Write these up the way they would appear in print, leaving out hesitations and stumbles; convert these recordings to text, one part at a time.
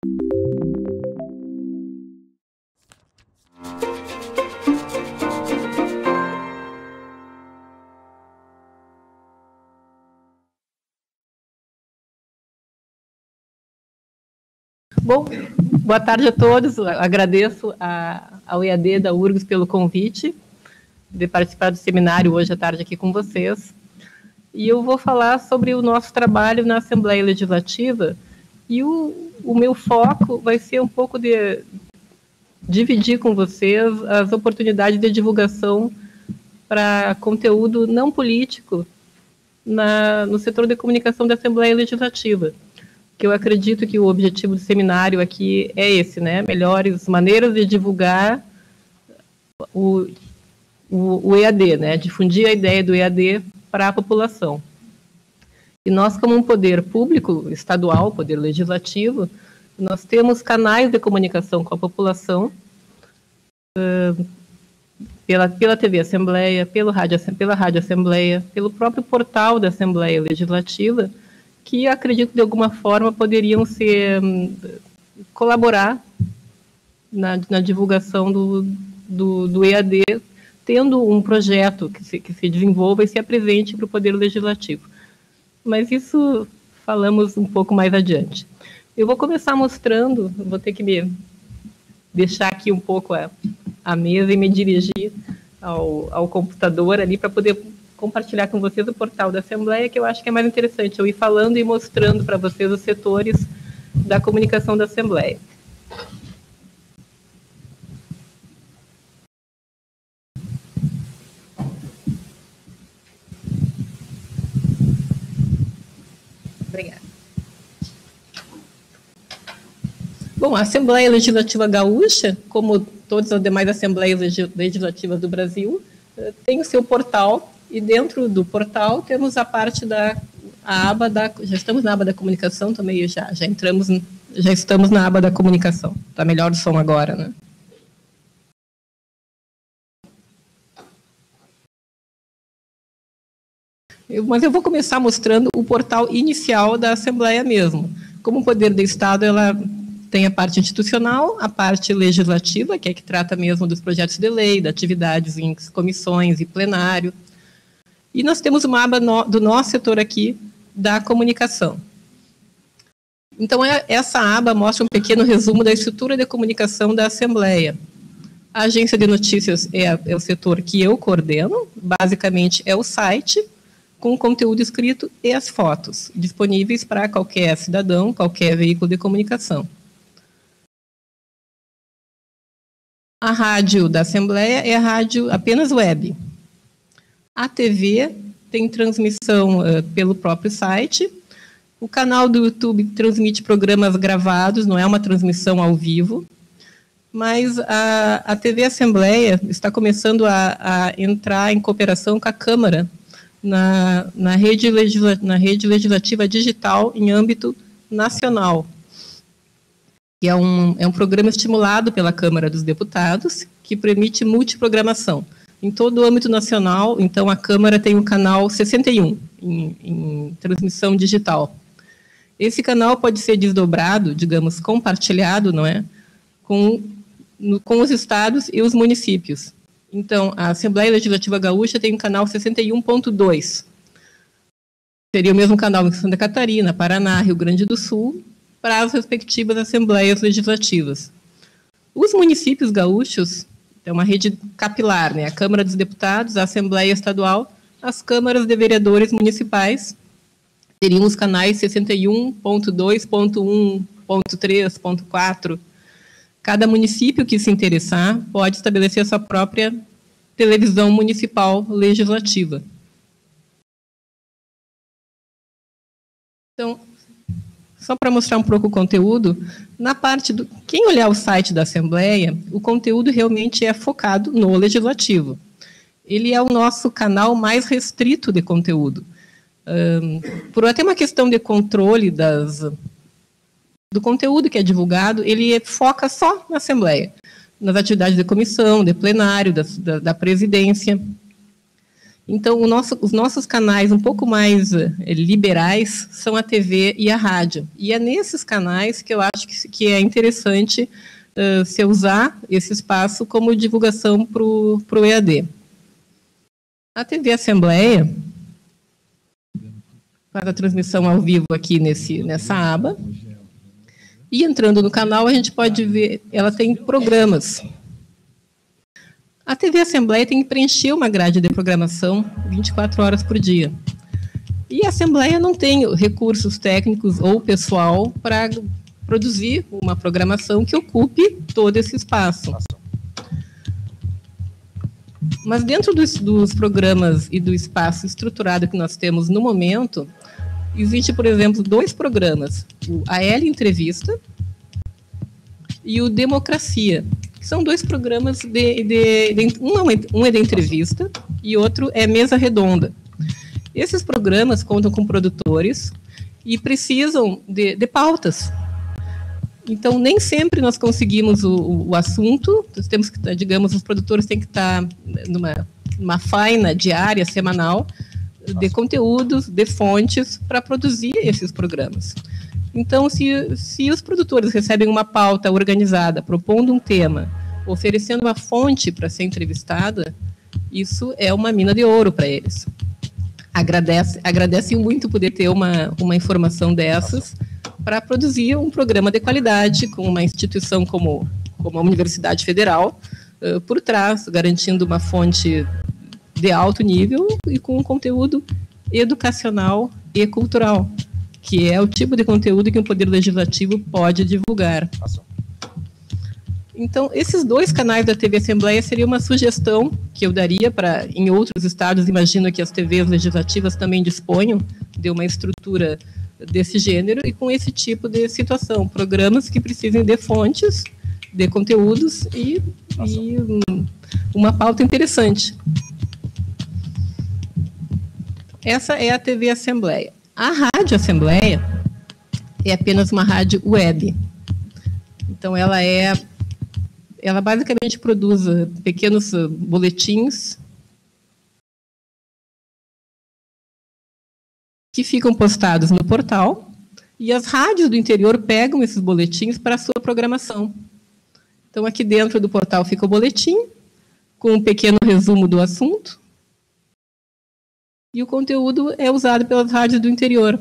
Bom, boa tarde a todos. Agradeço ao EAD da URGS pelo convite de participar do seminário hoje à tarde aqui com vocês. E eu vou falar sobre o nosso trabalho na Assembleia Legislativa, e o meu foco vai ser um pouco de dividir com vocês as oportunidades de divulgação para conteúdo não político no setor de comunicação da Assembleia Legislativa, que eu acredito que o objetivo do seminário aqui é esse, né? Melhores maneiras de divulgar o EAD, né? Difundir a ideia do EAD para a população. E nós, como um poder público, estadual, poder legislativo, nós temos canais de comunicação com a população, pela TV Assembleia, pela Rádio Assembleia, pelo próprio portal da Assembleia Legislativa, que acredito de alguma forma poderiam colaborar na divulgação do EAD, tendo um projeto que se desenvolva e se apresente para o Poder Legislativo. Mas isso falamos um pouco mais adiante. Eu vou começar mostrando, vou ter que me deixar aqui um pouco a mesa e me dirigir ao computador ali para poder compartilhar com vocês o portal da Assembleia, que eu acho que é mais interessante eu ir falando e mostrando para vocês os setores da comunicação da Assembleia. Obrigada. Bom, a Assembleia Legislativa Gaúcha, como todas as demais Assembleias Legislativas do Brasil, tem o seu portal. E dentro do portal temos a parte já estamos na aba da comunicação também, já estamos na aba da comunicação. Está melhor o som agora, né? Mas eu vou começar mostrando o portal inicial da Assembleia mesmo. Como o poder do Estado, ela tem a parte institucional, a parte legislativa, que é que trata mesmo dos projetos de lei, de atividades em comissões e plenário. E nós temos uma aba do nosso setor aqui, da comunicação. Então, essa aba mostra um pequeno resumo da estrutura de comunicação da Assembleia. A agência de notícias é o setor que eu coordeno, basicamente é o site, com o conteúdo escrito e as fotos, disponíveis para qualquer cidadão, qualquer veículo de comunicação. A rádio da Assembleia é a rádio apenas web. A TV tem transmissão pelo próprio site. O canal do YouTube transmite programas gravados, não é uma transmissão ao vivo. Mas a TV Assembleia está começando a entrar em cooperação com a Câmara na rede legislativa digital em âmbito nacional. Que é um programa estimulado pela Câmara dos Deputados, que permite multiprogramação. Em todo o âmbito nacional, então, a Câmara tem o canal 61, em transmissão digital. Esse canal pode ser desdobrado, digamos, compartilhado, não é? Com os estados e os municípios. Então, a Assembleia Legislativa Gaúcha tem o canal 61.2. Seria o mesmo canal em Santa Catarina, Paraná, Rio Grande do Sul, para as respectivas Assembleias Legislativas. Os municípios gaúchos, é uma rede capilar, né? A Câmara dos Deputados, a Assembleia Estadual, as câmaras de vereadores municipais, teriam os canais 61.2.1.3.4. Cada município que se interessar pode estabelecer a sua própria televisão municipal legislativa. Então, só para mostrar um pouco o conteúdo, na parte do... Quem olhar o site da Assembleia, o conteúdo realmente é focado no legislativo. Ele é o nosso canal mais restrito de conteúdo. Por até uma questão de controle do conteúdo que é divulgado, ele foca só na Assembleia, nas atividades de comissão, de plenário, da presidência. Então, os nossos canais um pouco mais liberais são a TV e a rádio. E é nesses canais que eu acho que é interessante se usar esse espaço como divulgação para o EAD. A TV Assembleia faz a transmissão ao vivo aqui nessa aba. E entrando no canal, a gente pode ver, ela tem programas. A TV Assembleia tem que preencher uma grade de programação 24 horas por dia. E a Assembleia não tem recursos técnicos ou pessoal para produzir uma programação que ocupe todo esse espaço. Mas dentro dos programas e do espaço estruturado que nós temos no momento, existe, por exemplo, 2 programas, o AL Entrevista e o Democracia. São 2 programas, um é de entrevista e outro é mesa redonda. Esses programas contam com produtores e precisam de pautas. Então, nem sempre nós conseguimos o assunto, nós temos que, digamos, os produtores têm que estar numa faina diária, semanal, de conteúdos, de fontes, para produzir esses programas. Então, se os produtores recebem uma pauta organizada, propondo um tema, oferecendo uma fonte para ser entrevistada, isso é uma mina de ouro para eles. Agradecem muito poder ter uma informação dessas para produzir um programa de qualidade com uma instituição como a Universidade Federal por trás, garantindo uma fonte de alto nível e com um conteúdo educacional e cultural, que é o tipo de conteúdo que o Poder Legislativo pode divulgar. Então, esses 2 canais da TV Assembleia seria uma sugestão que eu daria para, em outros estados, imagino que as TVs legislativas também disponham de uma estrutura desse gênero e com esse tipo de situação, programas que precisem de fontes, de conteúdos e uma pauta interessante. Essa é a TV Assembleia. A Rádio Assembleia é apenas uma rádio web. Então, ela basicamente produz pequenos boletins que ficam postados no portal e as rádios do interior pegam esses boletins para a sua programação. Então, aqui dentro do portal fica o boletim, com um pequeno resumo do assunto, e o conteúdo é usado pelas rádios do interior.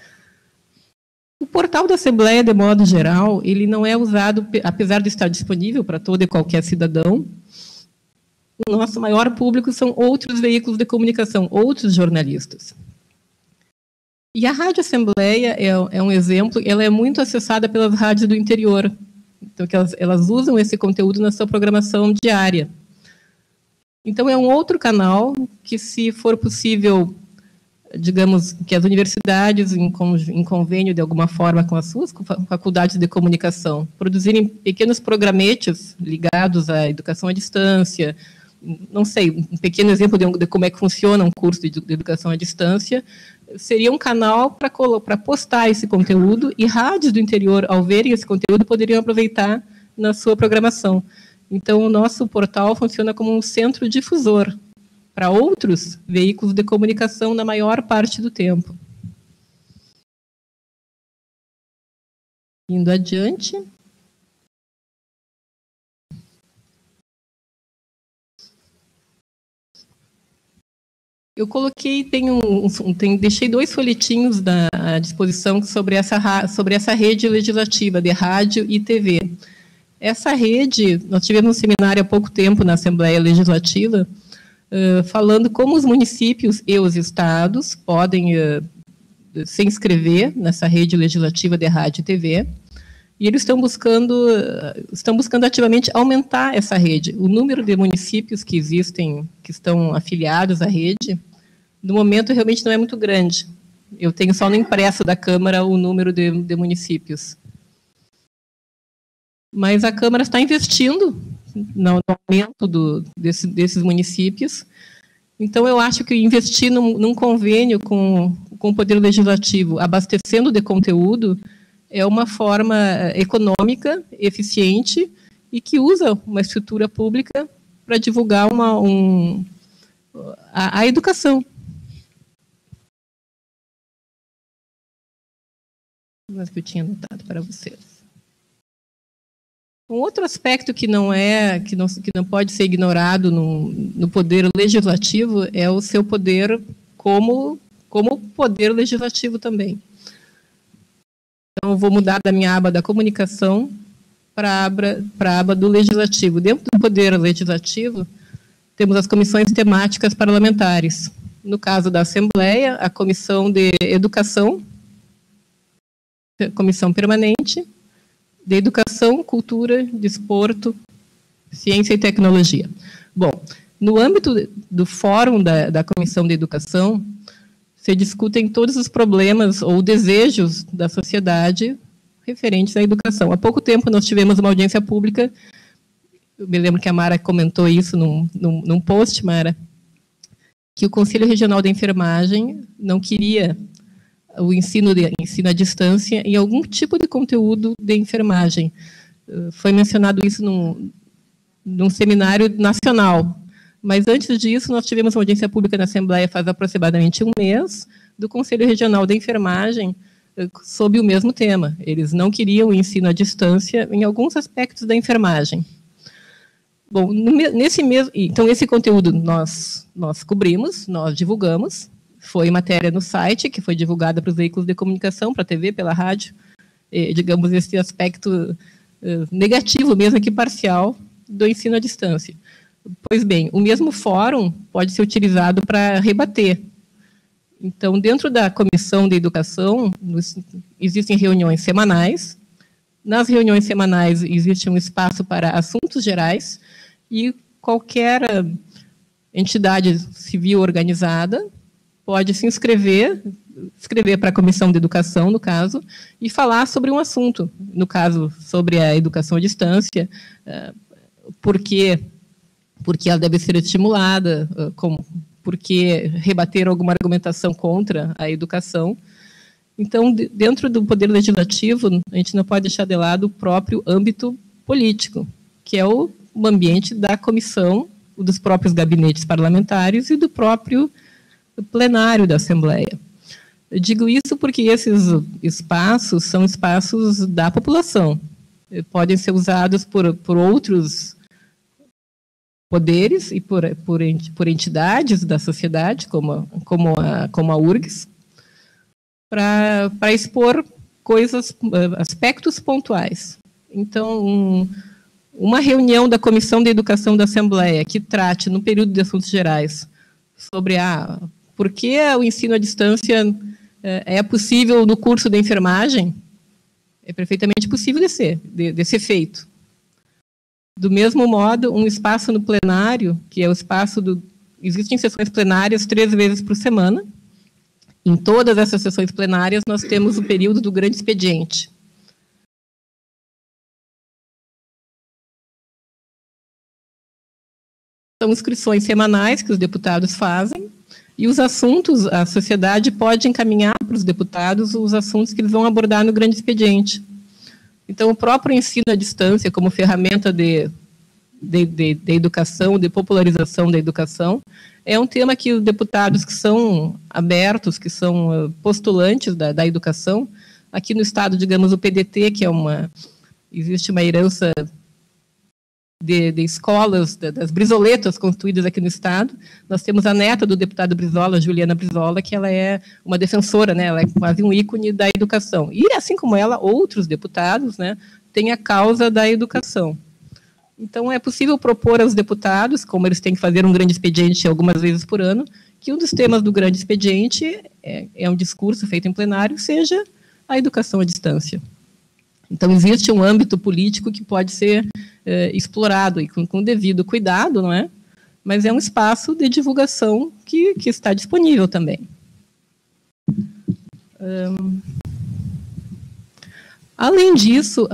O portal da Assembleia, de modo geral, ele não é usado, apesar de estar disponível para todo e qualquer cidadão, o nosso maior público são outros veículos de comunicação, outros jornalistas. E a Rádio Assembleia é um exemplo, ela é muito acessada pelas rádios do interior, então que elas usam esse conteúdo na sua programação diária. Então, é um outro canal que, se for possível, digamos, que as universidades, em convênio de alguma forma com as suas faculdades de comunicação, produzirem pequenos programetes ligados à educação à distância, não sei, um pequeno exemplo de como é que funciona um curso de educação à distância, seria um canal para postar esse conteúdo, e rádios do interior, ao verem esse conteúdo, poderiam aproveitar na sua programação. Então, o nosso portal funciona como um centro difusor para outros veículos de comunicação na maior parte do tempo. Indo adiante. Eu coloquei, deixei 2 folhetinhos à disposição sobre essa rede legislativa de rádio e TV. Essa rede, nós tivemos um seminário há pouco tempo na Assembleia Legislativa, falando como os municípios e os estados podem se inscrever nessa rede legislativa de rádio e TV, e eles estão buscando ativamente aumentar essa rede. O número de municípios que existem, que estão afiliados à rede, no momento realmente não é muito grande. Eu tenho só no impresso da Câmara o número de municípios. Mas a Câmara está investindo no aumento desses municípios. Então, eu acho que investir num convênio com o Poder Legislativo, abastecendo de conteúdo, é uma forma econômica, eficiente, e que usa uma estrutura pública para divulgar a educação. Mas que eu tinha anotado para vocês. Um outro aspecto que não pode ser ignorado no poder legislativo é o seu poder como poder legislativo também. Então, eu vou mudar da minha aba da comunicação para a aba do legislativo. Dentro do poder legislativo, temos as comissões temáticas parlamentares. No caso da Assembleia, a Comissão de Educação, Comissão Permanente, de Educação, Cultura, Desporto, Ciência e Tecnologia. Bom, no âmbito do Fórum da Comissão de Educação, se discutem todos os problemas ou desejos da sociedade referentes à educação. Há pouco tempo nós tivemos uma audiência pública, eu me lembro que a Mara comentou isso num post, Mara, que o Conselho Regional da Enfermagem não queria o ensino à distância em algum tipo de conteúdo de enfermagem. Foi mencionado isso num seminário nacional. Mas antes disso, nós tivemos uma audiência pública na Assembleia faz aproximadamente um mês, do Conselho Regional da Enfermagem, sobre o mesmo tema. Eles não queriam o ensino à distância em alguns aspectos da enfermagem. Bom, então esse conteúdo nós cobrimos, nós divulgamos, foi matéria no site, que foi divulgada para os veículos de comunicação, para a TV, pela rádio, digamos, esse aspecto negativo, mesmo que parcial, do ensino à distância. Pois bem, o mesmo fórum pode ser utilizado para rebater. Então, dentro da Comissão de Educação, existem reuniões semanais. Nas reuniões semanais, existe um espaço para assuntos gerais e qualquer entidade civil organizada pode se escrever para a Comissão de Educação, no caso, e falar sobre um assunto, no caso, sobre a educação à distância, porque ela deve ser estimulada, porque rebater alguma argumentação contra a educação. Então, dentro do Poder Legislativo, a gente não pode deixar de lado o próprio âmbito político, que é o ambiente da comissão, dos próprios gabinetes parlamentares e do próprio plenário da Assembleia. Eu digo isso porque esses espaços são espaços da população. Podem ser usados por outros poderes e por entidades da sociedade, como a URGS, para expor aspectos pontuais. Então, uma reunião da Comissão de Educação da Assembleia que trate, no período de assuntos gerais, sobre por que o ensino à distância é possível no curso de enfermagem, é perfeitamente possível de ser feito. Do mesmo modo, um espaço no plenário, que é o espaço existem sessões plenárias 3 vezes por semana. Em todas essas sessões plenárias, nós temos o período do grande expediente. São inscrições semanais que os deputados fazem, e os assuntos, a sociedade pode encaminhar para os deputados os assuntos que eles vão abordar no grande expediente. Então, o próprio ensino à distância, como ferramenta de educação, de popularização da educação, é um tema que os deputados que são abertos, que são postulantes da educação, aqui no Estado, digamos, o PDT, que existe uma herança de escolas, das brisoletas construídas aqui no Estado. Nós temos a neta do deputado Brizola, Juliana Brizola, que ela é uma defensora, né? Ela é quase um ícone da educação. E, assim como ela, outros deputados, né, têm a causa da educação. Então, é possível propor aos deputados, como eles têm que fazer um grande expediente algumas vezes por ano, que um dos temas do grande expediente é um discurso feito em plenário, seja a educação à distância. Então, existe um âmbito político que pode ser explorado e com devido cuidado, não é? Mas é um espaço de divulgação que está disponível também. Além disso,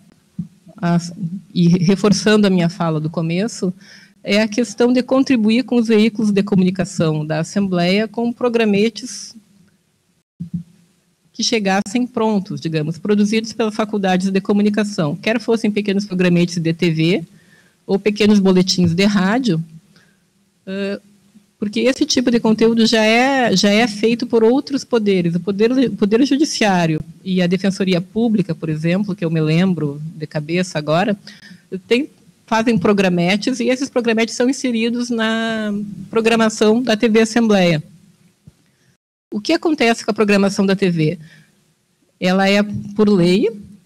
e reforçando a minha fala do começo, é a questão de contribuir com os veículos de comunicação da Assembleia com programetes que chegassem prontos, digamos, produzidos pelas faculdades de comunicação, quer fossem pequenos programetes de TV ou pequenos boletins de rádio, porque esse tipo de conteúdo já é feito por outros poderes. O poder judiciário e a Defensoria Pública, por exemplo, que eu me lembro de cabeça agora, fazem programetes, e esses programetes são inseridos na programação da TV Assembleia. O que acontece com a programação da TV? Ela é, por lei,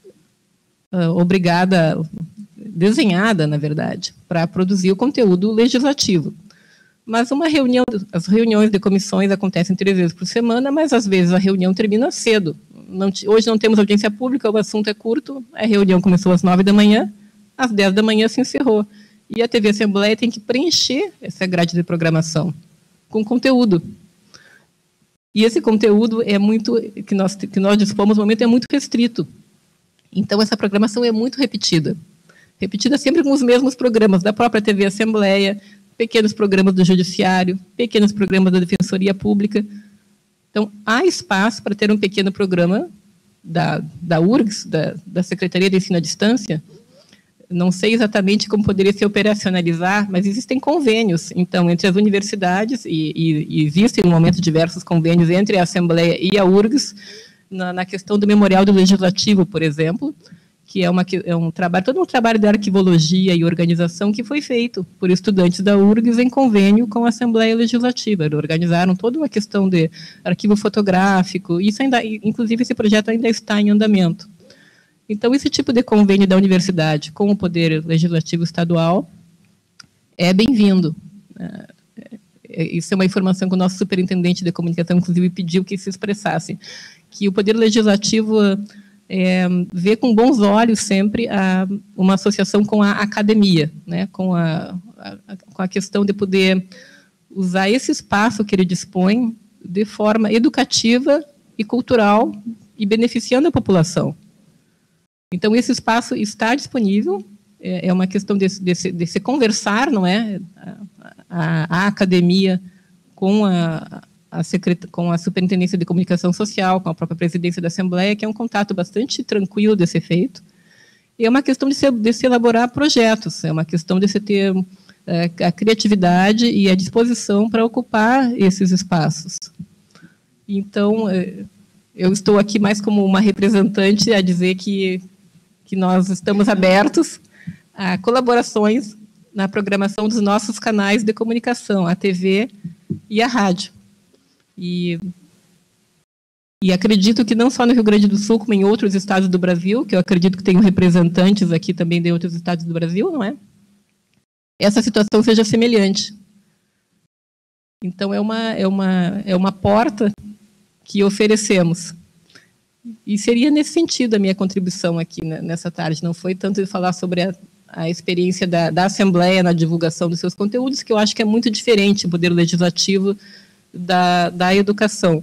obrigada, desenhada, na verdade, para produzir o conteúdo legislativo. Mas as reuniões de comissões acontecem 3 vezes por semana, mas às vezes a reunião termina cedo. Hoje não temos audiência pública, o assunto é curto, a reunião começou às 9 da manhã, às 10 da manhã se encerrou. E a TV Assembleia tem que preencher essa grade de programação com conteúdo. E esse conteúdo que nós dispomos no momento é muito restrito. Então, essa programação é muito repetida. Repetida sempre com os mesmos programas da própria TV Assembleia, pequenos programas do Judiciário, pequenos programas da Defensoria Pública. Então, há espaço para ter um pequeno programa da URGS, da Secretaria de Ensino à Distância. Não sei exatamente como poderia se operacionalizar, mas existem convênios, então, entre as universidades, e existem, no momento, diversos convênios entre a Assembleia e a URGS, na questão do Memorial do Legislativo, por exemplo, que é um trabalho, todo um trabalho de arquivologia e organização que foi feito por estudantes da URGS em convênio com a Assembleia Legislativa. Eles organizaram toda uma questão de arquivo fotográfico, inclusive esse projeto ainda está em andamento. Então, esse tipo de convênio da universidade com o Poder Legislativo Estadual é bem-vindo. Isso é uma informação que o nosso superintendente de comunicação, inclusive, pediu que se expressasse, que o Poder Legislativo vê com bons olhos sempre uma associação com a academia, né, com a questão de poder usar esse espaço que ele dispõe de forma educativa e cultural e beneficiando a população. Então, esse espaço está disponível, é uma questão de se conversar, não é? A academia com com a Superintendência de Comunicação Social, com a própria presidência da Assembleia, que é um contato bastante tranquilo de ser feito. E é uma questão de se elaborar projetos, é uma questão de se ter a criatividade e a disposição para ocupar esses espaços. Então, eu estou aqui mais como uma representante a dizer que nós estamos abertos a colaborações na programação dos nossos canais de comunicação, a TV e a rádio. E acredito que não só no Rio Grande do Sul, como em outros estados do Brasil, que eu acredito que tenham representantes aqui também de outros estados do Brasil, não é? Essa situação seja semelhante. Então, é uma porta que oferecemos. E seria nesse sentido a minha contribuição aqui nessa tarde. Não foi tanto de falar sobre a experiência da Assembleia na divulgação dos seus conteúdos, que eu acho que é muito diferente o Poder Legislativo da educação.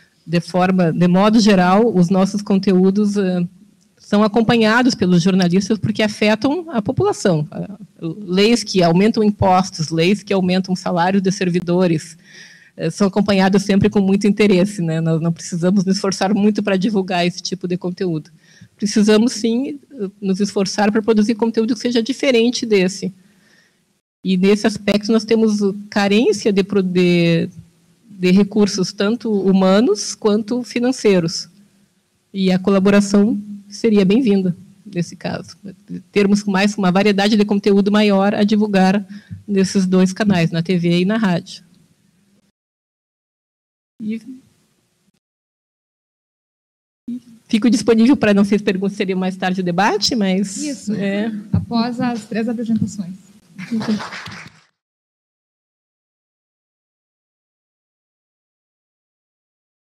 De modo geral, os nossos conteúdos são acompanhados pelos jornalistas porque afetam a população. Leis que aumentam impostos, leis que aumentam salários de servidores, são acompanhadas sempre com muito interesse, né? Nós não precisamos nos esforçar muito para divulgar esse tipo de conteúdo. Precisamos, sim, nos esforçar para produzir conteúdo que seja diferente desse. E, nesse aspecto, nós temos carência de recursos, tanto humanos quanto financeiros. E a colaboração seria bem-vinda, nesse caso. Termos mais uma variedade de conteúdo maior a divulgar nesses 2 canais, na TV e na rádio. E fico disponível para, não sei se perguntas seriam mais tarde o debate, mas... Isso, após as 3 apresentações.